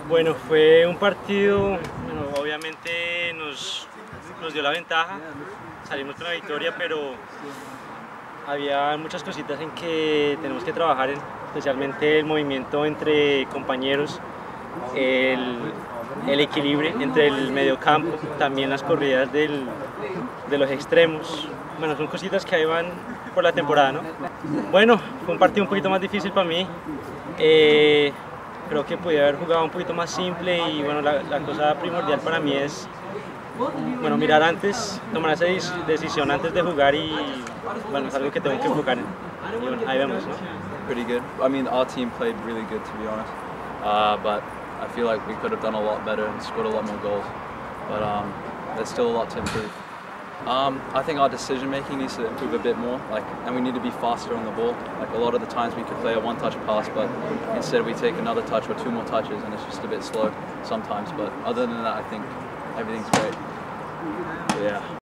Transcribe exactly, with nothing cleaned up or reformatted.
Bueno, fue un partido, bueno, obviamente nos, nos dio la ventaja, salimos con la victoria, pero había muchas cositas en que tenemos que trabajar, en, especialmente el movimiento entre compañeros, el, el equilibrio entre el mediocampo, también las corridas del, de los extremos. Bueno, son cositas que ahí van por la temporada, ¿no? Bueno, fue un partido un poquito más difícil para mí. Eh, creo que podía haber jugado un poquito más simple y bueno, la, la cosa primordial para mí es bueno, mirar antes, tomar esa decisión antes de jugar y bueno, es algo que tengo que enfocar en. Y bueno, ahí vemos, ¿no? Pretty good. I mean, our team played really good, to be honest. Uh, but I feel like we could have done a lot better and scored a lot more goals. But um, there's still a lot to improve. Um, I think our decision making needs to improve a bit more, like, and we need to be faster on the ball. Like a lot of the times we could play a one-touch pass, but instead we take another touch or two more touches, and it's just a bit slow sometimes. But other than that, I think everything's great. Yeah.